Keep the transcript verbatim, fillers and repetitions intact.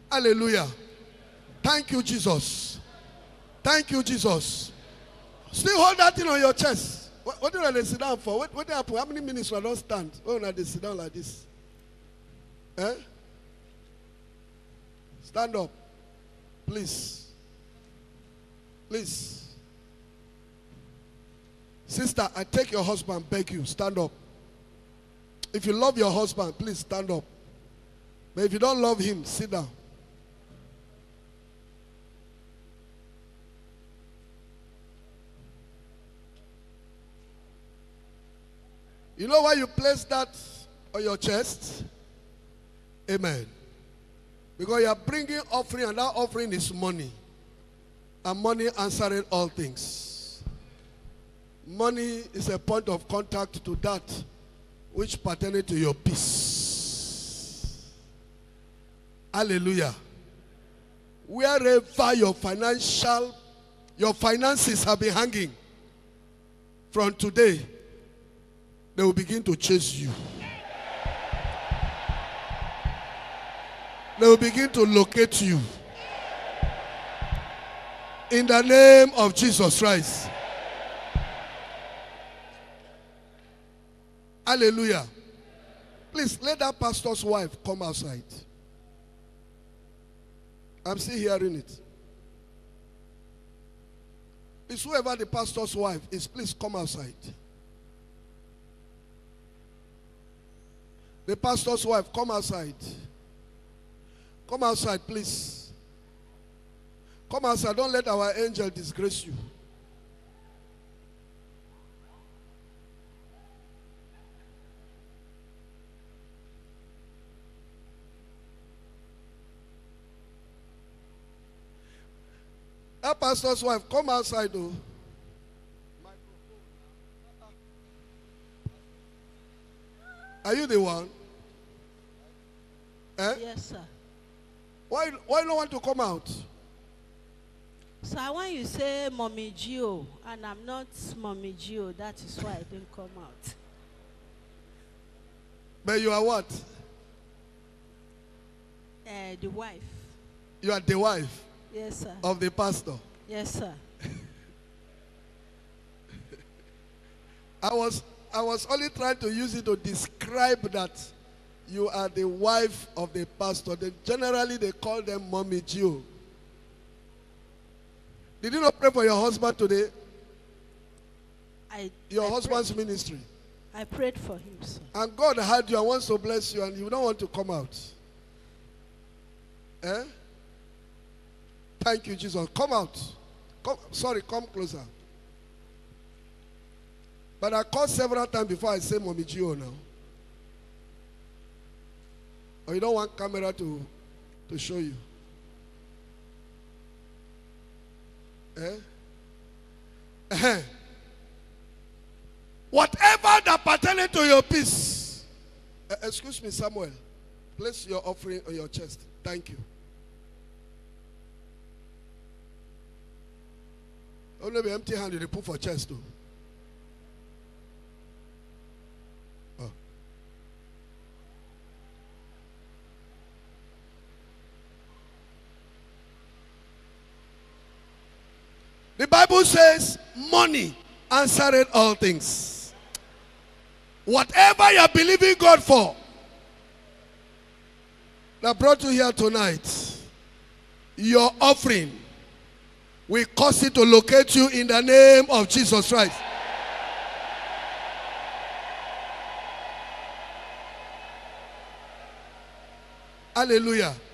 Hallelujah. Thank you, Jesus. Thank you, Jesus. Still hold that thing on your chest. What, what do they sit down for? What, what happen? How many minutes will I don't stand? When they sit down like this? Eh? Stand up. Please. Please. Sister, I take your husband, beg you, stand up. If you love your husband, please stand up. But if you don't love him, sit down. You know why you place that on your chest? Amen. Because you are bringing offering, and that offering is money. And money answering all things. Money is a point of contact to that which pertains to your peace. Hallelujah. Wherever your financial, your finances have been hanging, from today, they will begin to chase you. They will begin to locate you. In the name of Jesus Christ. Hallelujah. Please let that pastor's wife come outside. I'm still hearing it. Please, whoever the pastor's wife is, please come outside. The pastor's wife, come outside. Come outside, please. Come outside. Don't let our angel disgrace you. That pastor's wife, come outside, though. Are you the one? Eh? Yes, sir. Why, why don't you want to come out? So when you say Mommy Gio, and I'm not Mommy Gio, that is why I didn't come out. But you are what? Uh, the wife. You are the wife? Yes, sir. Of the pastor? Yes, sir. I was, I was only trying to use it to describe that you are the wife of the pastor. They, generally, they call them Mommy Gio. Did you not pray for your husband today? I, Your I husband's prayed, ministry. I prayed for him, sir. And God heard you and wants to bless you, and you don't want to come out. Eh? Thank you, Jesus. Come out. Come, sorry, come closer. But I called several times before I say Mommy Gio now. Or you don't want camera to, to show you. Eh? Eh? Whatever that pertains to your peace. Uh, excuse me, Samuel. Place your offering on your chest. Thank you. Only be empty handed, they put for chest too. Oh. The Bible says money answered all things. Whatever you are believing God for that brought you here tonight, your offering will cause it to locate you in the name of Jesus Christ. Hallelujah.